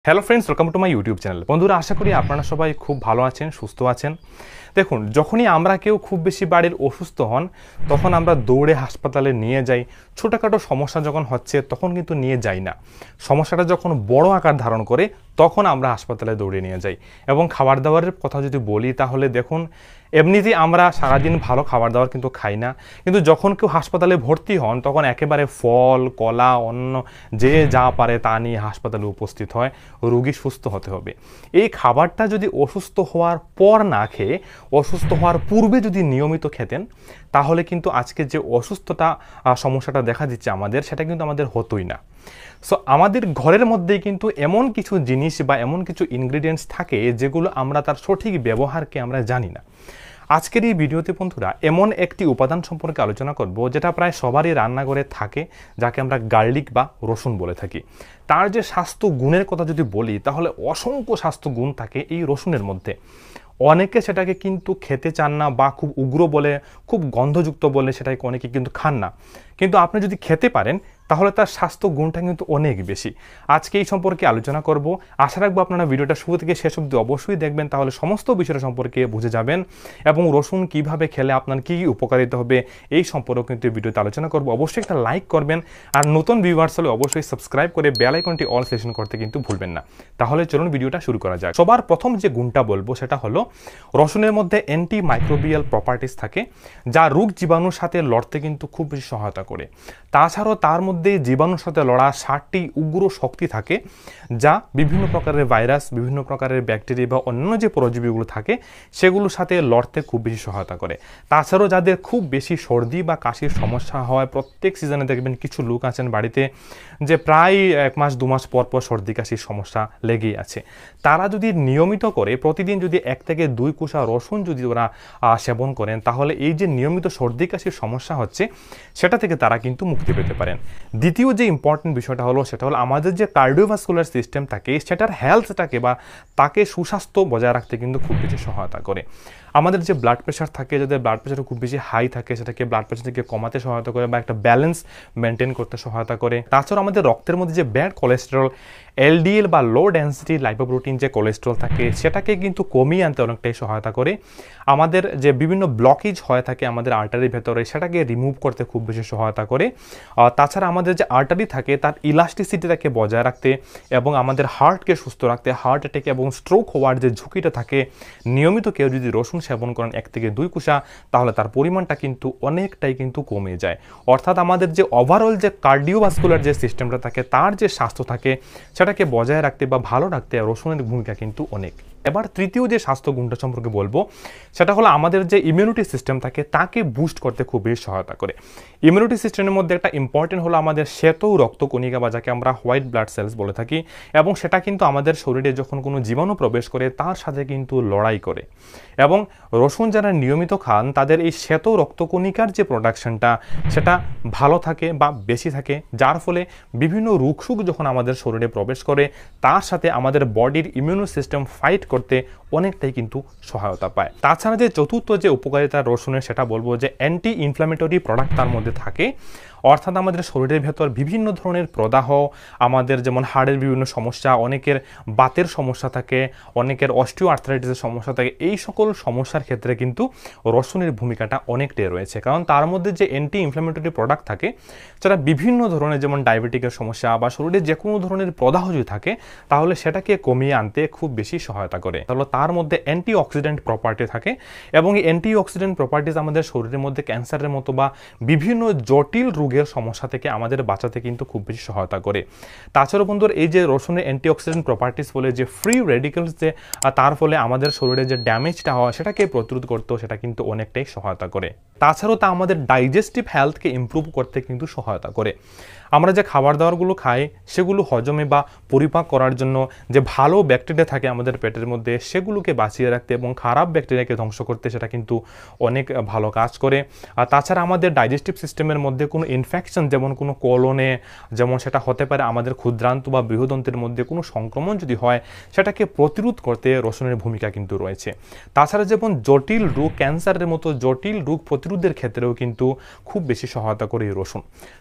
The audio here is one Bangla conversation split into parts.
Hello friends, welcome to my YouTube channel. বন্ধুরা, আশা করি আপনারা সবাই খুব ভালো আছেন, সুস্থ আছেন। দেখুন, যখনই আমরা কেউ খুব বেশি বাড়ির অসুস্থ হন তখন আমরা দৌড়ে হাসপাতালে নিয়ে যাই। ছোটোখাটো সমস্যা যখন হচ্ছে তখন কিন্তু নিয়ে যাই না। সমস্যাটা যখন বড় আকার ধারণ করে তখন আমরা হাসপাতালে দৌড়ে নিয়ে যাই। এবং খাবার দাবারের কথা যদি বলি তাহলে দেখুন, এমনিতেই আমরা সারাদিন ভালো খাবার দাবার কিন্তু খাই না, কিন্তু যখন কেউ হাসপাতালে ভর্তি হন তখন একেবারে ফল, কলা, অন্য যে যা পারে তা নিয়ে হাসপাতালে উপস্থিত হয়। রোগী সুস্থ হতে হবে। এই খাবারটা যদি অসুস্থ হওয়ার পর না খেয়ে অসুস্থ হওয়ার পূর্বে যদি নিয়মিত খেতেন তাহলে কিন্তু আজকে যে অসুস্থতা সমস্যাটা দেখা দিচ্ছে আমাদের, সেটা কিন্তু আমাদের হতোই না। সো আমাদের ঘরের মধ্যেই কিন্তু এমন কিছু জিনিস বা এমন কিছু ইনগ্রিডিয়েন্টস থাকে যেগুলো আমরা তার সঠিক ব্যবহারকে আমরা জানি না। আজকের এই ভিডিওতে বন্ধুরা এমন একটি উপাদান সম্পর্কে আলোচনা করব যেটা প্রায় সবারই রান্নাঘরে থাকে, যাকে আমরা গার্লিক বা রসুন বলে থাকি। তার যে স্বাস্থ্য গুণের কথা যদি বলি তাহলে অসংখ্য স্বাস্থ্য গুণ থাকে এই রসুনের মধ্যে। অনেকে সেটাকে কিন্তু খেতে চান না বা খুব উগ্র বলে, খুব গন্ধযুক্ত বলে সেটাকে অনেকে কিন্তু খান না, কিন্তু আপনি যদি খেতে পারেন তাহলে তার স্বাস্থ্য গুণটা কিন্তু অনেক বেশি। আজকে এই সম্পর্কে আলোচনা করব। আশা রাখবো আপনারা ভিডিওটা শুরু থেকে শেষ অবধি অবশ্যই দেখবেন, তাহলে সমস্ত বিষয়টা সম্পর্কে বুঝে যাবেন এবং রসুন কিভাবে খেলে আপনার কী কী উপকারিতা হবে এই সম্পর্কে কিন্তু ভিডিওতে আলোচনা করব। অবশ্যই একটা লাইক করবেন, আর নতুন ভিউয়ার্স হলে অবশ্যই সাবস্ক্রাইব করে বেল আইকনটি অল সেশন করতে কিন্তু ভুলবেন না। তাহলে চলুন ভিডিওটা শুরু করা যাক। সবার প্রথম যে গুণটা বলবো সেটা হলো রসুনের মধ্যে অ্যান্টি মাইক্রোবিয়াল প্রপার্টিস থাকে, যা রোগ জীবাণুর সাথে লড়তে কিন্তু খুব বেশি সহায়তা করে। তাছাড়াও তার মধ্যে জীবাণুর সাথে লড়া 60টি উগ্র শক্তি থাকে, যা বিভিন্ন প্রকারের ভাইরাস, বিভিন্ন প্রকারের ব্যাকটেরিয়া বা অন্যান্য যে পরজীবীগুলো থাকে সেগুলোর সাথে লড়তে খুব বেশি সহায়তা করে। তাছাড়াও যাদের খুব বেশি সর্দি বা কাশির সমস্যা হয়, প্রত্যেক সিজনে দেখবেন কিছু লোক আছেন বাড়িতে যে প্রায় 1 মাস 2 মাস পর পর সর্দি কাশির সমস্যা লেগেই আছে, তারা যদি নিয়মিত করে প্রতিদিন যদি 1 থেকে 2 কোষা রসুন যদি ওরা সেবন করেন তাহলে এই যে নিয়মিত সর্দি কাশির সমস্যা হচ্ছে সেটা থেকে তারা কিন্তু মুক্তি পেতে পারেন। দ্বিতীয় যে ইম্পর্টেন্ট বিষয়টা হলো সেটা হলো আমাদের যে কার্ডিওভাস্কুলার সিস্টেম থাকে সেটার হেলথটাকে বা তাকে সুস্বাস্থ্য বজায় রাখতে কিন্তু খুব বেশি সহায়তা করে। আমাদের যে ব্লাড প্রেশার থাকে, যাদের ব্লাড প্রেশার খুব বেশি হাই থাকে সেটাকে ব্লাড প্রেশার থেকে কমাতে সহায়তা করে বা একটা ব্যালেন্স মেনটেন করতে সহায়তা করে। তাছাড়া আমাদের রক্তের মধ্যে যে ব্যাড কোলেস্টেরল, এলডিএল বা লো ডেন্সিটি লাইপোপ্রোটিন যে কোলেস্টেরল থাকে সেটাকে কিন্তু কমিয়ে আনতে অনেকটাই সহায়তা করে। আমাদের যে বিভিন্ন ব্লকেজ হয়ে থাকে আমাদের আর্টারির ভেতরে সেটাকে রিমুভ করতে খুব বেশি সহায়তা করে। তাছাড়া আমাদের যে আর্টারি থাকে তার ইলাস্টিসিটিটাকে বজায় রাখতে এবং আমাদের হার্টকে সুস্থ রাখতে, হার্ট অ্যাটাক এবং স্ট্রোক হওয়ার যে ঝুঁকিটা থাকে, নিয়মিত কেউ যদি রসুন সেবন করেন 1 থেকে 2 কোষা তাহলে তার পরিমাণটা কিন্তু অনেকটাই কিন্তু কমে যায়। অর্থাৎ আমাদের যে ওভারঅল যে কার্ডিওভাস্কুলার যে সিস্টেমটা থাকে তার যে স্বাস্থ্য থাকে সেটাকে বজায় রাখতে বা ভালো রাখতে রসুনের ভূমিকা কিন্তু অনেক। এবার তৃতীয় যে স্বাস্থ্য গুণটা সম্পর্কে বলবো সেটা হলো আমাদের যে ইমিউনিটি সিস্টেম থাকে তাকে বুস্ট করতে খুব বেশি সহায়তা করে। ইমিউনিটি সিস্টেমের মধ্যে একটা ইম্পর্টেন্ট হলো আমাদের শ্বেত রক্তকণিকা বা যাকে আমরা হোয়াইট ব্লাড সেলস বলে থাকি, এবং সেটা কিন্তু আমাদের শরীরে যখন কোনো জীবাণু প্রবেশ করে তার সাথে কিন্তু লড়াই করে। এবং রসুন যারা নিয়মিত খান তাদের এই শ্বেত রক্তকণিকার যে প্রোডাকশনটা সেটা ভালো থাকে বা বেশি থাকে, যার ফলে বিভিন্ন রোগসুখ যখন আমাদের শরীরে প্রবেশ করে তার সাথে আমাদের বডির ইমিউন সিস্টেম ফাইট করতে অনেকটাই কিন্তু সহায়তা পায়। তাছাড়া যে চতুর্থ যে উপকারিতা রসুনের সেটা বলবো যে অ্যান্টি ইনফ্ল্যামেটরি প্রোডাক্ট তার মধ্যে থাকে। অর্থাৎ আমাদের শরীরের ভেতর বিভিন্ন ধরনের প্রদাহ, আমাদের যেমন হাড়ের বিভিন্ন সমস্যা, অনেকের বাতের সমস্যা থাকে, অনেকের অস্টিও আর্থ্রাইটিসের সমস্যা থাকে, এই সকল সমস্যার ক্ষেত্রে কিন্তু রসুনের ভূমিকাটা অনেকটাই রয়েছে। কারণ তার মধ্যে যে অ্যান্টি ইনফ্ল্যামেটরি প্রোডাক্ট থাকে সেটা বিভিন্ন ধরনের যেমন ডায়াবেটিকের সমস্যা বা শরীরে যে কোনো ধরনের প্রদাহ যদি থাকে তাহলে সেটাকে কমিয়ে আনতে খুব বেশি সহায়তা করে। তাহলে তার মধ্যে অ্যান্টি অক্সিডেন্ট প্রপার্টি থাকে এবং এই অ্যান্টি অক্সিডেন্ট প্রপার্টিজ আমাদের শরীরের মধ্যে ক্যান্সারের মতো বা বিভিন্ন জটিল রোগের সমস্যা থেকে আমাদের বাঁচাতে কিন্তু খুব বেশি সহায়তা করে। তাছাড়াও বন্ধুর এই যে রসুনের অ্যান্টিঅক্সিডেন্ট প্রপার্টিস বলে যে ফ্রি রেডিক্যালস যে তার ফলে আমাদের শরীরে যে ড্যামেজটা হয় সেটাকে প্রতিরোধ করতেও সেটা কিন্তু অনেকটাই সহায়তা করে। তাছাড়াও তা আমাদের ডাইজেস্টিভ হেলথকে ইমপ্রুভ করতে কিন্তু সহায়তা করে। আমরা যে খাবার দাবারগুলো খাই সেগুলো হজমে বা পরিপাক করার জন্য যে ভালো ব্যাকটেরিয়া থাকে আমাদের পেটের মধ্যে সেগুলোকে বাঁচিয়ে রাখতে এবং খারাপ ব্যাকটেরিয়াকে ধ্বংস করতে সেটা কিন্তু অনেক ভালো কাজ করে। আর তাছাড়া আমাদের ডাইজেস্টিভ সিস্টেমের মধ্যে কোনো ইনফেকশন যেমন কোনো কোলনে, যেমন সেটা হতে পারে আমাদের ক্ষুদ্রান্ত বা বৃহদন্তের মধ্যে কোনো সংক্রমণ যদি হয় সেটাকে প্রতিরোধ করতে রসুনের ভূমিকা কিন্তু রয়েছে। তাছাড়া যেমন জটিল রোগ, ক্যান্সারের মতো জটিল রোগ প্রতিরোধের ক্ষেত্রেও কিন্তু খুব বেশি সহায়তা করে এই রসুন।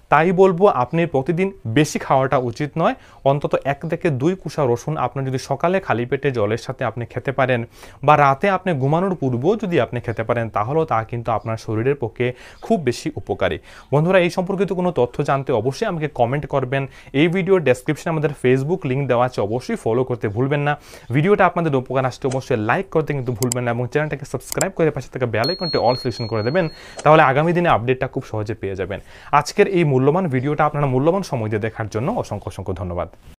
তাই বলবো আপনি প্রতিদিন বেশি খাওয়াটা উচিত নয়। অন্তত 1 থেকে 2 কুসা রসুন আপনি যদি সকালে খালি পেটে জলের সাথে আপনি খেতে পারেন বা রাতে আপনি ঘুমানোর পূর্বেও যদি আপনি খেতে পারেন, তাহলেও তা কিন্তু আপনার শরীরের পক্ষে খুব বেশি উপকারী। বন্ধুরা, এই সম্পর্কিত কোনো তথ্য জানতে অবশ্যই আমাকে কমেন্ট করবেন। এই ভিডিওর ডেসক্রিপশনে আমাদের ফেসবুক লিঙ্ক দেওয়া আছে, অবশ্যই ফলো করতে ভুলবেন না। ভিডিওটা আপনাদের উপকার আসতে অবশ্যই লাইক করতে কিন্তু ভুলবেন না এবং চ্যানেলটাকে সাবস্ক্রাইব করে পাশে থাকা বেল আইকনটি অল সিলেকশন করে দেবেন, তাহলে আগামী দিনে আপডেটটা খুব সহজে পেয়ে যাবেন। আজকের এই মূল্যবান ভিডিওটা আপনারা মূল্যবান সময় দিয়ে দেখার জন্য অসংখ্য ধন্যবাদ।